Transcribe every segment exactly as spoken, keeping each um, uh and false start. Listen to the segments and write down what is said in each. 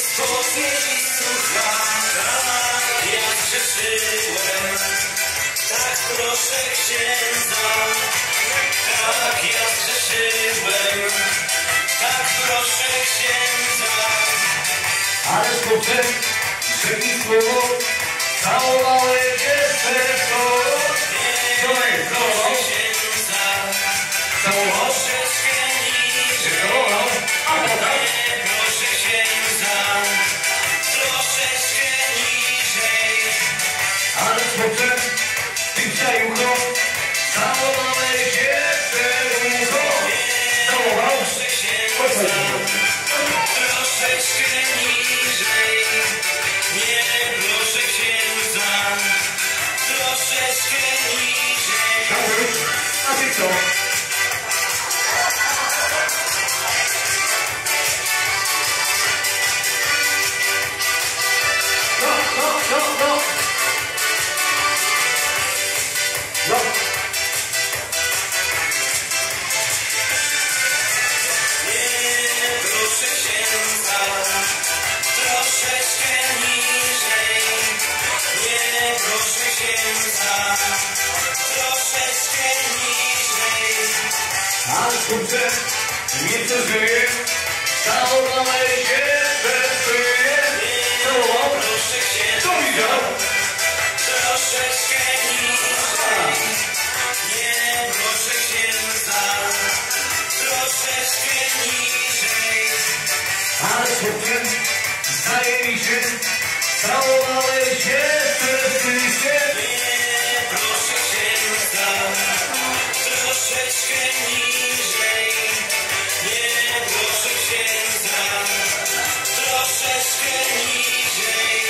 spowiedzi słucha, tak ja zgrzeszyłem, tak proszę księdza, tak ja zgrzeszyłem, tak proszę księdza. Ależ potem, że mi słowo, całowałeś jeszcze to, co jest to? Księdza, Całował? troszeczkę niżej, Całował? A potem? nie proszę księdza, troszeczkę niżej. Ależ potem, ty zajucho, całowałeś jeszcze ucho. Całował? Proszę księdza, troszeczkę niżej, nie proszę księdza, troszeczkę niżej. Kamuś, a ty co? No, no, no, no. No. Nie proszę księdza, troszeczkę niżej, nie proszę księdza, troszeczkę niżej. Ale kurczę, nie co żyje, całowałeś jeszcze żyje. Całował? Proszę księdza, Co widział? troszeczkę niżej, nie proszę księdza, troszeczkę niżej. Ale kurczę, zdaje mi się, całowałeś jeszcze żyje. Nie proszę księdza, troszeczkę niżej, nie proszę księdza, troszeczkę niżej.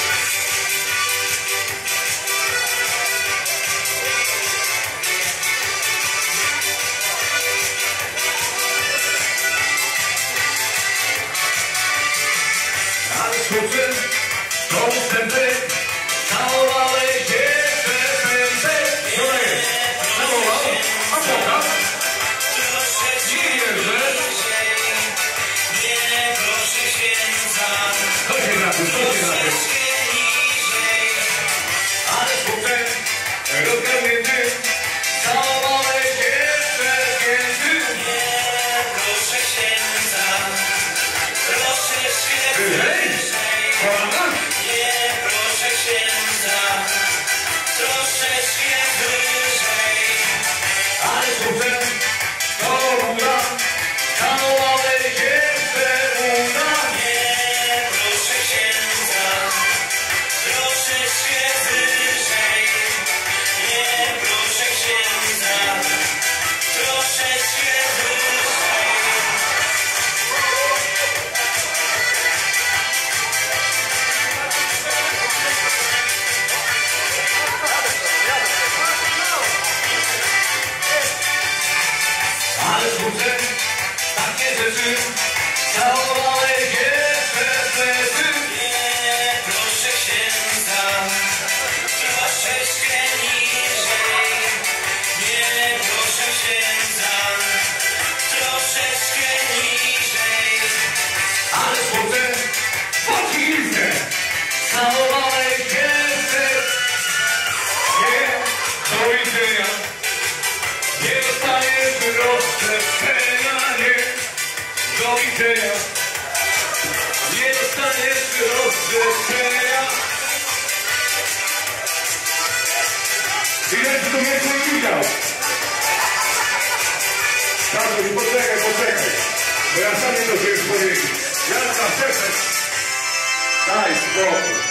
Ale kurczę, to ustępy, całowałeś jeszcze żyje. Co to jest? Całował? A potem? Troszeczkę Nie wierzę. niżej, nie proszę księdza, Co się na tym, co się na tym? troszeczkę niżej. Ale potem, rozgarnięty, całowałeś jeszcze więcej. Nie proszę księdza, troszeczkę Wyżej? wyżej. Kochana? Nie proszę księdza, troszeczkę wyżej. Ale potem, to runda, całowałeś jeszcze runda. Nie proszę księdza, troszeczkę wyżej. Nie proszę księdza, troszeczkę wyżej. Ale potem, takie rzeczy, całowałeś jeszcze rzeczy. Nie proszę księdza, troszeczkę niżej. Nie proszę księdza, troszeczkę niżej. Ale potem, pocisnę, całowałeś jeszcze. Nie, do widzenia. Nie dostaniesz rozszerzenia, nie. Do widzenia. Nie dostaniesz rozszerzenia. Ile ci to miejsce nie widział? Karol, poczekaj, poczekaj. Bo ja sam nie to chcę powiedzieć. Ja na przykład. Daj spokój.